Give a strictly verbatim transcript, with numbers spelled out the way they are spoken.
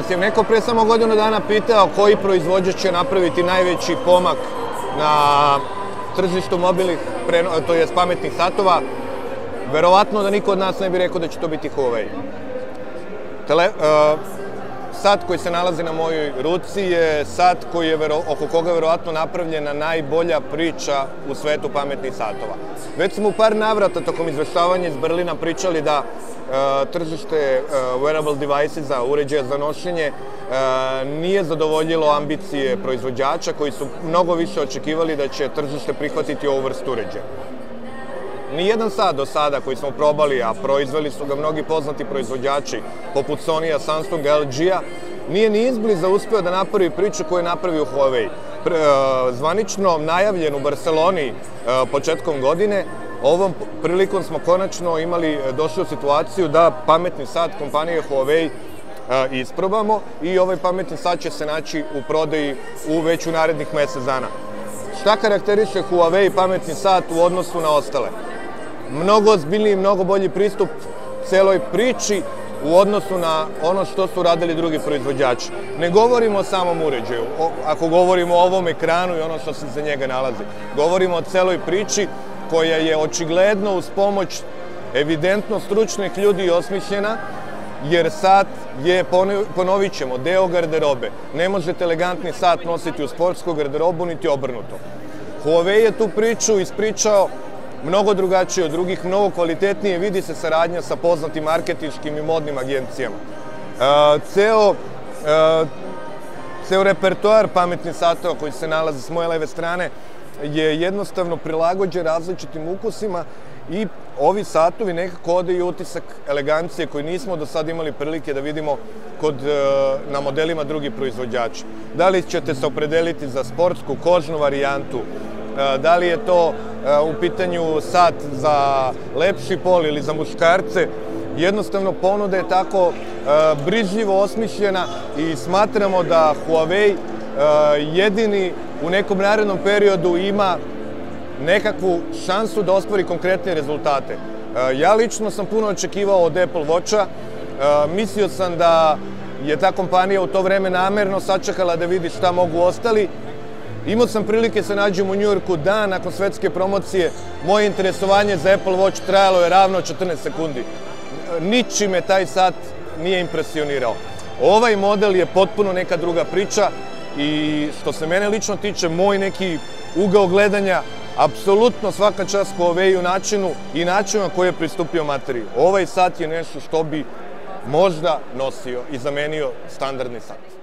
Vas je neko pre samo godinu dana pitao koji proizvođač će napraviti najveći pomak na tržištu mobilnih, to je pametnih satova, verovatno da niko od nas ne bi rekao da će to biti Huawei. Sat koji se nalazi na mojoj ruci je sat oko koga je verovatno napravljena najbolja priča u svetu pametnih satova. Već smo u par navrata tokom izveštavanja iz Berlina pričali da tržište wearable devices-a, uređaja za nošenje, nije zadovoljilo ambicije proizvođača koji su mnogo više očekivali da će tržište prihvatiti ovu vrstu uređaja. Nijedan sat do sada koji smo probali, a proizveli su ga mnogi poznati proizvođači poput Sony-a, Samsunga, L G-a, nije ni izbliza uspeo da napravi priču koju je napravio Huawei. Zvanično najavljen u Barceloni početkom godine, ovom prilikom smo konačno imali, došli u situaciju da pametni sat kompanije Huawei isprobamo i ovaj pametni sat će se naći u prodaji u već u narednih mesec dana. Šta karakteriše Huawei pametni sat u odnosu na ostale? Mnogo ozbiljniji, mnogo bolji pristup celoj priči u odnosu na ono što su radili drugi proizvođači. Ne govorimo o samom uređaju, ako govorimo o ovom ekranu i ono što se za njega nalazi. Govorimo o celoj priči koja je očigledno uz pomoć evidentno stručnih ljudi osmišljena, jer sat je, ponovit ćemo, deo garderobe. Ne možete elegantni sat nositi u sportsku garderobu, niti obrnuto. Huawei je tu priču ispričao mnogo drugačije od drugih, mnogo kvalitetnije, vidi se saradnja sa poznatim marketinškim i modnim agencijama. Ceo Ceo repertoar pametnih satova koji se nalazi s moje leve strane je jednostavno prilagođen različitim ukusima i ovi satovi nekako odaju utisak elegancije koji nismo do sada imali prilike da vidimo na modelima drugih proizvođača. Da li ćete se opredeliti za sportsku, kožnu varijantu, da li je to u pitanju sat za lepši pol ili za muškarce, jednostavno ponuda je tako brižljivo osmišljena i smatramo da Huawei jedini u nekom narednom periodu ima nekakvu šansu da ostvari konkretne rezultate. Ja lično sam puno očekivao od Apple Watcha, mislio sam da je ta kompanija u to vreme namerno sačekala da vidi šta mogu ostali. Imao sam prilike se nađem u Njujorku dan nakon svetske promocije, moje interesovanje za Apple Watch trajalo je ravno četrnaest sekundi. Ničime taj sat nije impresionirao. Ovaj model je potpuno neka druga priča i što se mene lično tiče, moj neki ugao gledanja, apsolutno svaka čast Huawei u načinu i načinu na koji je pristupio materiji. Ovaj sat je nešto što bi možda nosio i zamenio standardni sat.